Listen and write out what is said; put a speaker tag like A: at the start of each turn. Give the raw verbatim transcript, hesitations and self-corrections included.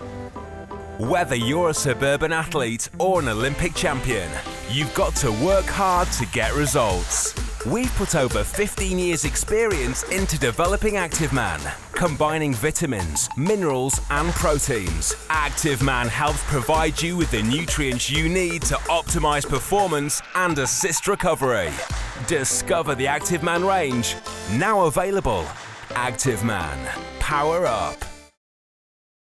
A: Whether you're a suburban athlete or an Olympic champion, you've got to work hard to get results. We've put over fifteen years experience into developing ActiVeman, combining vitamins, minerals and proteins. ActiVeman helps provide you with the nutrients you need to optimize performance and assist recovery. Discover the ActiVeman range, now available. ActiVeman, power up.